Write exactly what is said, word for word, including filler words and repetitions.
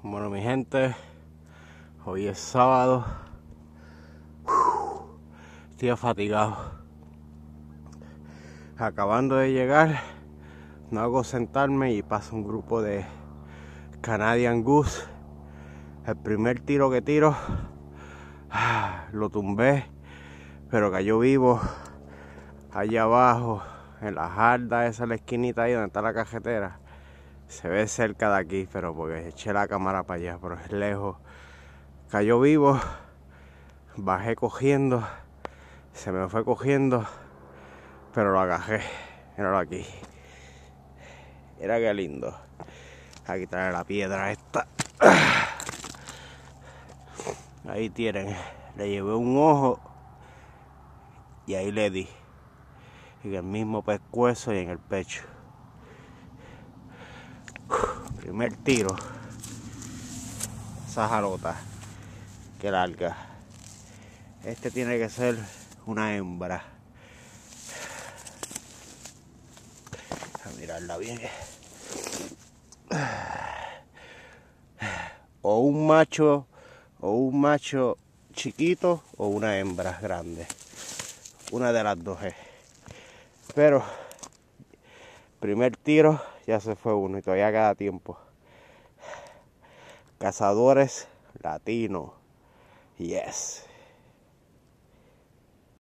Bueno, mi gente, hoy es sábado. Estoy fatigado. Acabando de llegar, no hago sentarme y pasa un grupo de Canadian Goose. El primer tiro que tiro, lo tumbé, pero cayó vivo allá abajo, en la jarda esa, en la esquinita ahí donde está la cajetera. Se ve cerca de aquí, pero porque eché la cámara para allá, pero es lejos. Cayó vivo, bajé cogiendo, se me fue cogiendo, pero lo agarré. Míralo aquí. Mira qué lindo. A quitarle la piedra esta. Ahí tienen. Le llevé un ojo y ahí le di. En el mismo pescuezo y en el pecho. Primer tiro. Esa jalota. Qué larga. Este tiene que ser una hembra. A mirarla bien. O un macho, o un macho chiquito, o una hembra grande. Una de las dos es. Pero, primer tiro, ya se fue uno y todavía queda tiempo. Cazadores latinos. Yes.